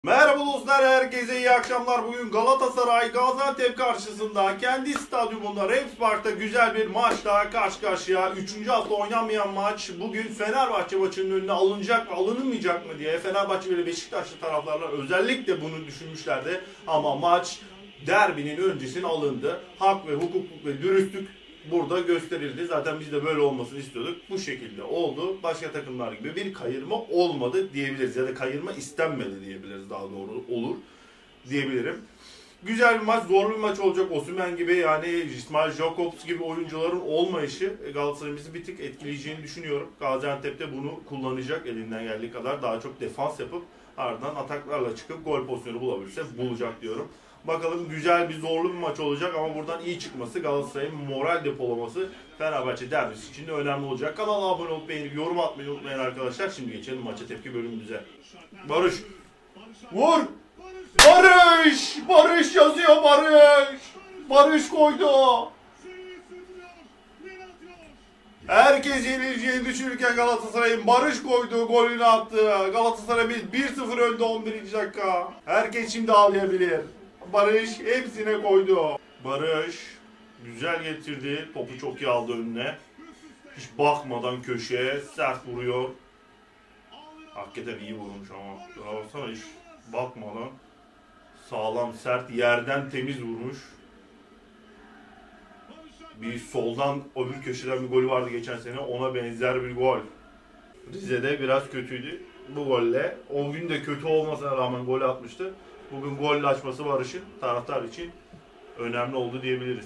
Merhaba dostlar, herkese iyi akşamlar. Bugün Galatasaray Gaziantep karşısında kendi stadyumunda Rams Park'ta güzel bir maçla karşı karşıya. 3. hafta oynanmayan maç bugün Fenerbahçe maçının önüne alınacak mı alınmayacak mı diye Fenerbahçe ve Beşiktaşlı taraftarlar özellikle bunu düşünmüşlerdi. Ama maç derbinin öncesine alındı. Hak ve hukuk ve dürüstlük burada gösterildi. Zaten biz de böyle olmasını istiyorduk. Bu şekilde oldu. Başka takımlar gibi bir kayırma olmadı diyebiliriz. Ya da kayırma istenmedi diyebiliriz, daha doğru olur diyebilirim. Güzel bir maç, zorlu bir maç olacak. Osimhen gibi, yani İsmail Jakobs gibi oyuncuların olmayışı Galatasaray'ın bizi bir tık etkileyeceğini düşünüyorum. Gaziantep'te bunu kullanacak, elinden geldiği kadar daha çok defans yapıp ardından ataklarla çıkıp gol pozisyonu bulabilirse bulacak diyorum. Bakalım, güzel bir zorlu bir maç olacak ama buradan iyi çıkması, Galatasaray'ın moral depolaması Fenerbahçe derbisi için de önemli olacak. Kanala abone olup beğenip yorum atmayı unutmayın arkadaşlar. Şimdi geçelim maça tepki bölümümüze. Barış! Vur! Barış! Barış yazıyor, Barış! Barış koydu! Herkes yenileceğini düşünürken Galatasaray'ın Barış koyduğu golünü attı. Galatasaray 1-0 önde 11. dakika. Herkes şimdi ağlayabilir. Barış hepsine koydu. Barış güzel getirdi. Topu çok iyi aldı önüne. Hiç bakmadan köşeye sert vuruyor. Hakikaten iyi vurmuş ama. Baksana, hiç bakmadan sağlam, sert, yerden temiz vurmuş. Bir soldan öbür köşeden bir golü vardı geçen sene. Ona benzer bir gol. Rize'de biraz kötüydü. Bu golle, o gün de kötü olmasına rağmen gol atmıştı. Bugün golle açması Barış'ın taraftar için önemli oldu diyebiliriz.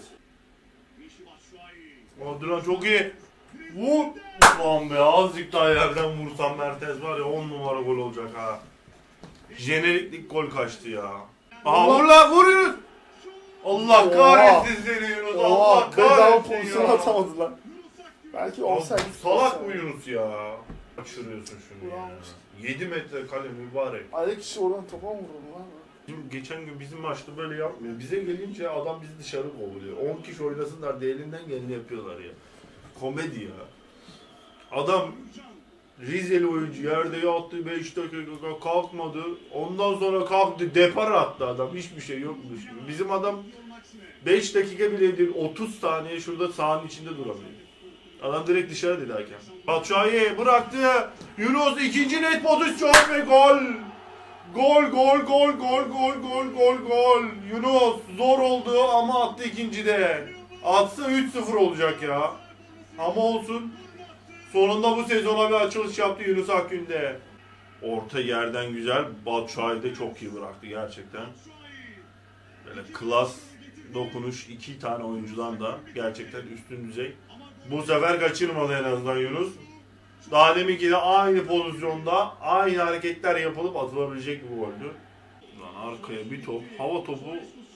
Adnan çok iyi. Vur! Lan be, azıcık daha yerden vursam Mertens var ya, 10 numara gol olacak ha. Jeneriklik gol kaçtı ya. Aha, vur lan, vuruyoruz. Allah kahretsin seni Yunus. Allah kahretsin ya. Atamadılar. Belki offside. Salak mı Yunus ya? Kaçırıyorsun şunu ya. 7 metre kale mübarek. Ayak kişi oradan topa mı vurdu lan? Şimdi geçen gün bizim maçta böyle yapmıyor. Bize gelince adam bizi dışarı kovuyor. 10 kişi oynasınlar diye elinden geleni yapıyorlar ya. Komedi ya. Adam Rizeli oyuncu yerde yattı, 5 dakika kalkmadı. Ondan sonra kalktı, depar attı adam. Hiçbir şey yokmuş gibi. Bizim adam 5 dakika bile değil, 30 saniye şurada sahanın içinde duramıyor. Adam direkt dışarı dedi hakem. Batshuayi bıraktı. Yunus ikinci net pozisyon ve gol. Gol, gol, gol, gol, gol, gol, gol, gol. Yunus zor oldu ama attı ikincide. Atsa 3-0 olacak ya. Ama olsun. Sonunda bu sezona bir açılış yaptı Yunus Akgün'de. Orta yerden güzel. Batshuayi de çok iyi bıraktı gerçekten. Böyle klas dokunuş iki tane oyuncudan da gerçekten üstün düzey. Bu sefer kaçırmadı en azından Yunus. Daha deminki de aynı pozisyonda aynı hareketler yapılıp atılabilecek bir goldü. Lan arkaya bir top, hava topu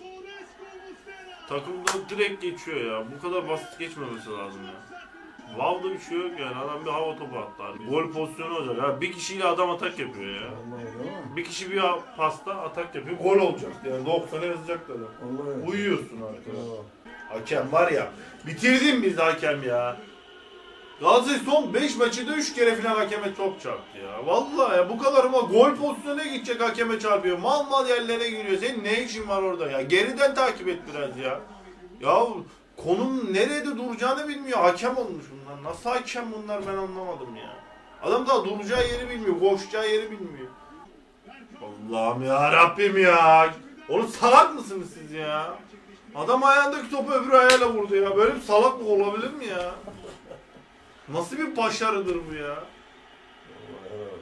takımda direkt geçiyor ya. Bu kadar basit geçmemesi lazım ya. Vav'da bir şey yok yani, adam bir hava topu attı. Gol pozisyonu olacak ya. Bir kişiyle adam atak yapıyor ya. Bir kişi bir pasta atak yapıyor. Gol olacak yani, 90'a yazacak adam. Uyuyorsun arkadaş. Hakem var ya, bitirdin biz hakem ya. Galatasaray son 5 maçında 3 kere falan hakeme top çarptı ya. Vallahi ya, bu kadar ama gol pozisyonuna gidecek hakeme çarpıyor. Mal mal yerlere giriyor. Senin ne işin var orada ya? Geriden takip et biraz ya. Ya konum nerede duracağını bilmiyor. Hakem olmuş bunlar. Nasıl hakem bunlar, ben anlamadım ya. Adam daha duracağı yeri bilmiyor. Koşacağı yeri bilmiyor. Allah'ım ya Rabbim ya. Oğlum salak mısınız siz ya? Adam ayağındaki topu öbür ayağıyla vurdu ya. Böyle bir salaklık olabilir mi ya? Nasıl bir başarıdır bu ya? Evet.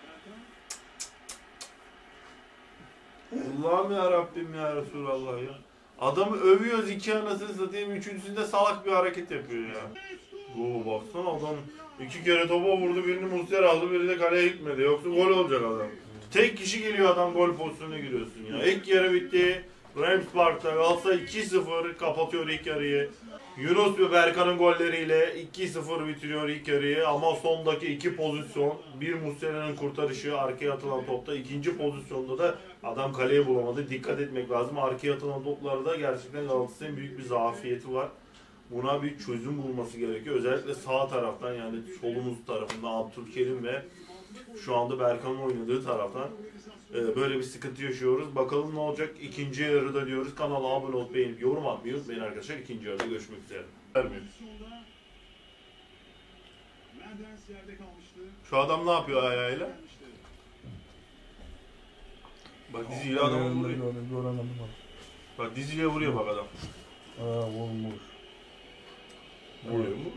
Allah'ım ya Rabbim ya Resulallah ya. Adamı övüyoruz, iki anasını satayım, üçüncüsünde salak bir hareket yapıyor ya. Oo, baksana adam 2 kere topa vurdu, birini Muslera aldı, biri de kaleye gitmedi. Yoksa gol olacak adam. Tek kişi geliyor, adam gol pozisyonuna giriyorsun ya. İlk yarı bitti. Rams Park'ta Galatasaray 2-0 kapatıyor ilk yarıyı. Yunus ve Berkan'ın golleriyle 2-0 bitiriyor ilk yarıyı ama sondaki 2 pozisyon, bir Muslera'nın kurtarışı, arkaya atılan topta, ikinci pozisyonda da adam kaleyi bulamadı. Dikkat etmek lazım. Arkaya atılan toplarda gerçekten Galatasaray'ın büyük bir zafiyeti var. Buna bir çözüm bulması gerekiyor. Özellikle sağ taraftan, yani solumuz tarafında Abdülkerim ve Şu anda Berkan'ın oynadığı taraftan böyle bir sıkıntı yaşıyoruz. Bakalım ne olacak ikinci yarıda diyoruz. Kanala abone olup beğenip yorum atmayı unutmayın arkadaşlar. İkinci yarıda görüşmek üzere. Şu adam ne yapıyor ayağıyla? Bak diziyle adamı vuruyor. Bak diziyle vuruyor bak adam. Vurmuş. Vuruyor mu?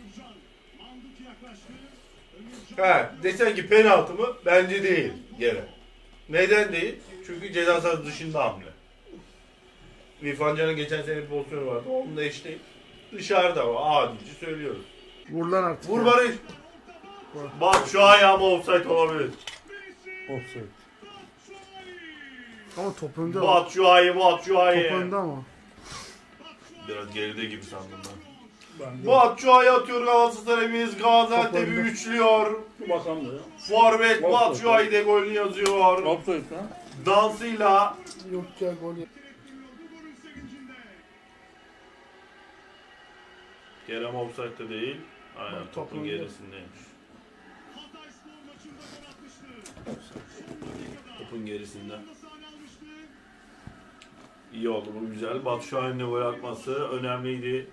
Ha, desen ki penaltı mı? Bence değil gene. Neden değil? Çünkü ceza sahası dışında hamle. İrfan Can'ın geçen sene bir pozisyonu vardı. Onun da işte dışarıda o adici söylüyoruz. Vur lan artık. Vur Barış. Bak şu ayağıma offside olabilir. Offside. Ama top önde ama. Bat şu ayı. Top önde ama. Biraz geride gibi sandım ben. Ben Bat şu ayı atıyor Galatasaray'ımız. Gaziantep'i üçlüyor. bakalım da ya. Forvet Bat şu ayı de golünü yazıyor. Offside ha? Dansıyla. Yok ya gol. Kerem offside'de değil. Aynen Bak, topun topun gerisindeymiş. Topun gerisinde. İyi oldu bu güzel. Batu Şahin'le gol atması önemliydi.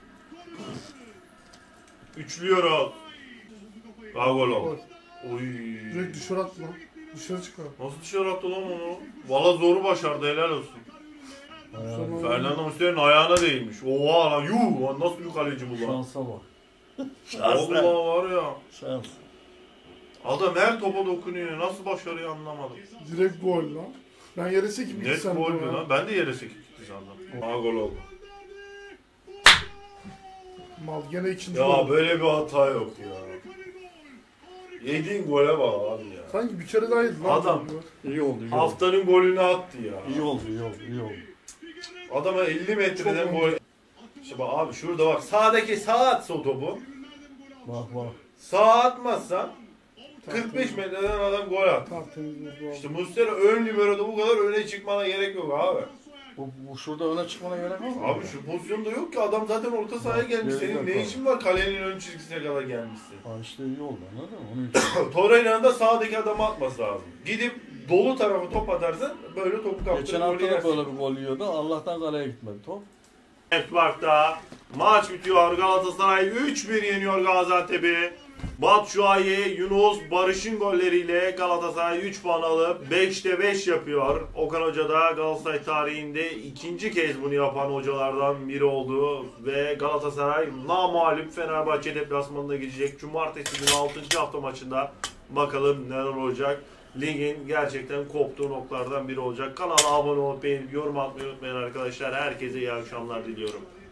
Üçlüyoruz. Daha gol oldu. Oy. Direkt dışarı attı lan. Dışarı çıkar. Nasıl dışarı attı lan onu? Valla zoru başardı, helal olsun. Fernando Muslera'nın ayağına değmiş. Oha lan yuh lan, nasıl bir kaleci bu lan? Şansa bak. Allah var ya. Şans. Adam her topa dokunuyor. Nasıl başarıyor anlamadım. Direkt gol lan. Ben yere sekip gitti Net sandım gol ya. mü lan? Ben de yere sekip gitti sandım. Aa gol oldu. Mal gene ikinci Ya gol. böyle bir hata yok ya. Yediğin gole bak abi ya. Sanki bir kere daha yedi lan. Adam. İyi oldu. Haftanın golünü attı ya. İyi oldu. İyi oldu. Adama 50 metreden Çok gol. İşte bak abi şurada bak sağdaki sağa atsa o topu. Bak. Sağa atmazsan 45 metreden adam gol at. Tertemiz vurdu. İşte Muslera ön libero'da bu kadar öne çıkmana gerek yok abi. Bu şurada öne çıkmana gerek var mı? Abi şu pozisyonda yok ki, adam zaten orta sahaya gelmiş. Senin ne işin var kalenin ön çizgisine kadar gelmişsin. İşte iyi oldu anladın mı? Onun için. Torreira'nın da sağdaki adamı atması lazım. Gidip dolu tarafı top atarsın böyle topu kaptırıp Geçen hafta da böyle bir gol yiyordu. Allah'tan kaleye gitmedi top. Park'ta maç bitiyor. Galatasaray 3-1 yeniyor Gaziantep'i. Batshuayi, Yunus, Barış'ın golleriyle Galatasaray 3 puan alıp 5'te 5 yapıyor. Okan Hoca da Galatasaray tarihinde ikinci kez bunu yapan hocalardan biri oldu. Ve Galatasaray namağlup Fenerbahçe deplasmanına gidecek. Cumartesi günü 6. hafta maçında bakalım neler olacak. Ligin gerçekten koptuğu noktalardan biri olacak. Kanala abone olup beğenip yorum atmayı unutmayın arkadaşlar. Herkese iyi akşamlar diliyorum.